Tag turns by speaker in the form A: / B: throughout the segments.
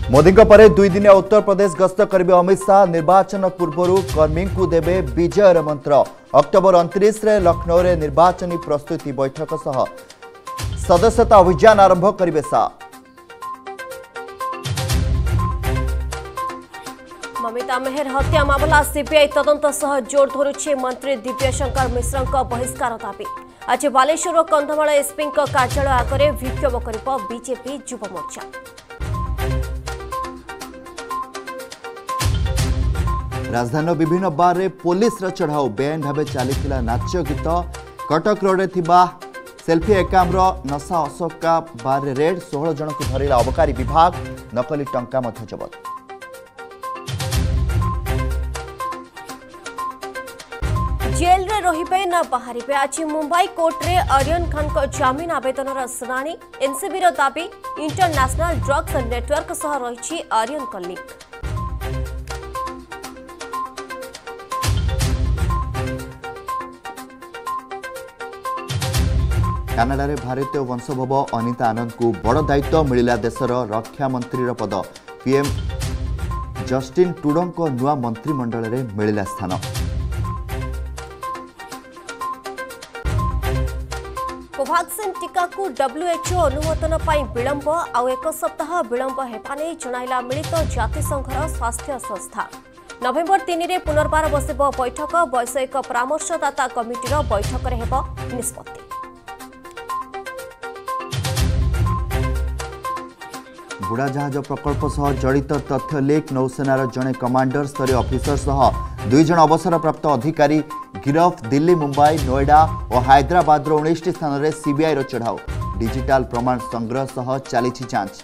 A: मोदी परे 2 दिनिया उत्तर प्रदेश गस्त करेंगे अमित शाह। निर्वाचन पूर्व कर्मी को देवे विजयर मंत्र। अक्टोबर 29 रे लखनऊ रे निर्वाचनी प्रस्तुति बैठक सह सदस्यता अभियान आरंभ करेंगे शाह।
B: ममिता मेहर हत्या मामला सीबीआई तदंत सह जोर धरुछि। मंत्री दिव्यशंकर मिश्र बहिष्कार दाबी। आज बालेश्वर कंधमाल एसपी कार्यालय आगे विक्षोभ कर बीजेपी युव मोर्चा।
A: राजधानी विभिन्न बार रे पुलिस चढ़ाऊ बेआईन भाव चली नाच गीत। कटक रोड थिबा सेल्फी एकाम्र नशा अशोका बार रे रेड 16 जन को धरला अबकारी विभाग। नकली टंका मध्य जबत।
B: जेल रे रहिबे न बाहरिबे। आज मुंबई कोर्ट रे आर्यन खान को जामीन आवेदन सुनानी। एनसीबी रो दाबी इंटरनेशनल ड्रग्स नेटवर्क सह रही आर्यन को लिंक।
A: कानाडा रे भारतीय वंशोद्भव अनिता आनंद को बड़ दायित्व मिलिला। देशर रक्षा मंत्री पद। पीएम जस्टिन ट्रुडो को नुआ मंत्रिमंडल रे मिलिला स्थान।
B: कोवैक्सीन टीका को WHO अनुमोदन पर विलंब। आउ एक सप्ताह विलंब हेबाने जणाइला मिलित जातिसंघर स्वास्थ्य संस्था। नवेम्बर 3 रे पुनर्बार बसिब बैठक। वैषयिक परामर्शदाता कमिटीर बैठक रे हेब निष्पत्ति।
A: बुड़ा जहाज प्रकल्प सह जड़ित तथ्य लीक। नौसेनार जड़े कमांडर स्तरीय अफिसर सह 2 जन अवसरप्राप्त अधिकारी गिरफ। दिल्ली, मुंबई, नोएडा और हैदराबाद 19 स्थान में सीबीआई चढ़ाऊ। डिजिटल प्रमाण संग्रह सह चली जांच।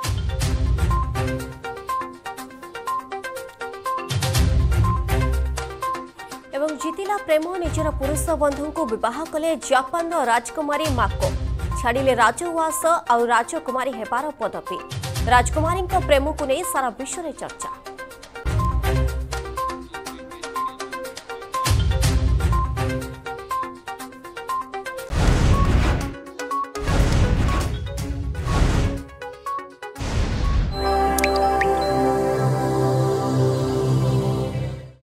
B: एवं जीतिला प्रेम निजर पुरुष बंधु को विवाह कले जापान राजकुमारी माको। छाड़िले राजउवास और राजकुमारी हेबार पदवी। राजकुमारी प्रेम को नहीं सारा विश्व में चर्चा।